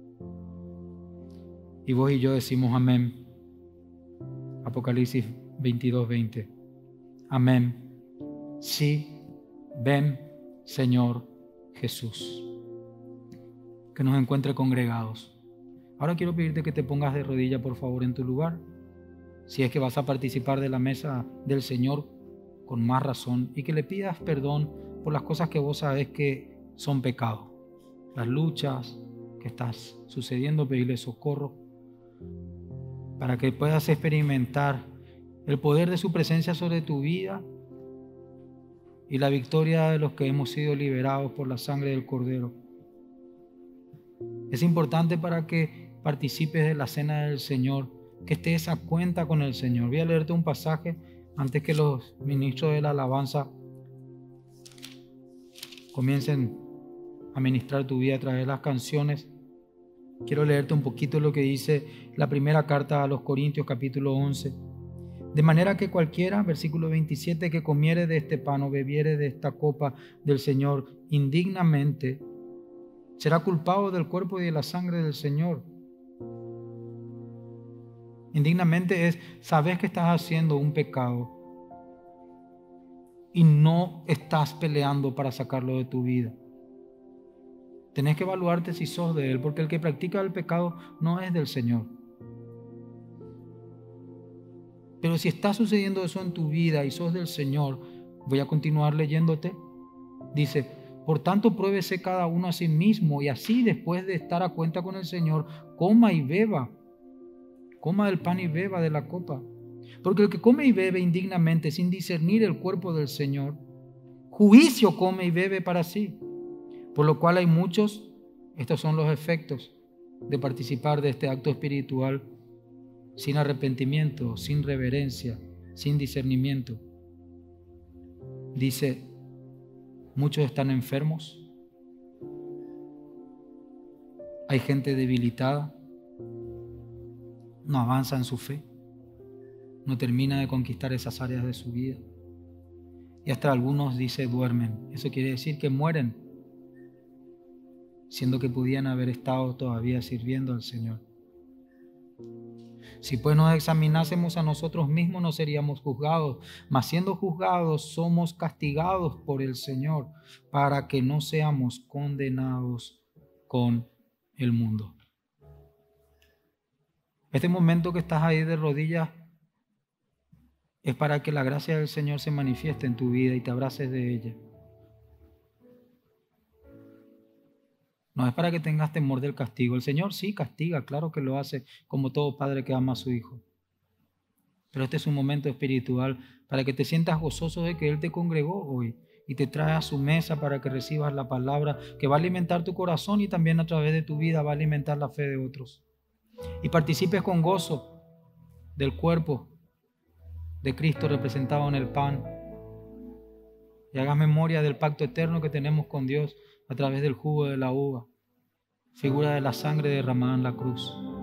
Speaker 1: Y vos y yo decimos amén. Apocalipsis veintidós veinte. Amén. Sí, ven, Señor Jesús. Que nos encuentre congregados. Ahora quiero pedirte que te pongas de rodilla, por favor, en tu lugar. Si es que vas a participar de la mesa del Señor, con más razón, y que le pidas perdón por las cosas que vos sabés que son pecado. Las luchas que estás sucediendo, pedirle socorro, para que puedas experimentar el poder de su presencia sobre tu vida y la victoria de los que hemos sido liberados por la sangre del Cordero. Es importante para que participes de la cena del Señor, que estés a cuenta con el Señor. Voy a leerte un pasaje antes que los ministros de la alabanza comiencen a ministrar tu vida a través de las canciones. Quiero leerte un poquito lo que dice la primera carta a los Corintios, capítulo once. De manera que cualquiera, versículo veintisiete, que comiere de este pan o bebiere de esta copa del Señor indignamente, será culpado del cuerpo y de la sangre del Señor. Indignamente es, sabes que estás haciendo un pecado y no estás peleando para sacarlo de tu vida. Tenés que evaluarte si sos de Él, porque el que practica el pecado no es del Señor. Pero si está sucediendo eso en tu vida y sos del Señor, voy a continuar leyéndote. Dice, por tanto, pruébese cada uno a sí mismo, y así, después de estar a cuenta con el Señor, coma y beba. Coma del pan y beba de la copa. Porque el que come y bebe indignamente, sin discernir el cuerpo del Señor, juicio come y bebe para sí. Por lo cual hay muchos, estos son los efectos de participar de este acto espiritual, sin arrepentimiento, sin reverencia, sin discernimiento. Dice, muchos están enfermos, hay gente debilitada, no avanza en su fe, no termina de conquistar esas áreas de su vida. Y hasta algunos, dice, duermen. Eso quiere decir que mueren, siendo que podían haber estado todavía sirviendo al Señor. Si pues nos examinásemos a nosotros mismos, no seríamos juzgados, mas siendo juzgados somos castigados por el Señor, para que no seamos condenados con el mundo. Este momento que estás ahí de rodillas es para que la gracia del Señor se manifieste en tu vida y te abraces de ella. No es para que tengas temor del castigo. El Señor sí castiga, claro que lo hace, como todo padre que ama a su hijo. Pero este es un momento espiritual para que te sientas gozoso de que Él te congregó hoy y te trae a su mesa para que recibas la palabra que va a alimentar tu corazón y también a través de tu vida va a alimentar la fe de otros. Y participes con gozo del cuerpo de Cristo representado en el pan. Y hagas memoria del pacto eterno que tenemos con Dios a través del jugo de la uva, figura de la sangre derramada en la cruz.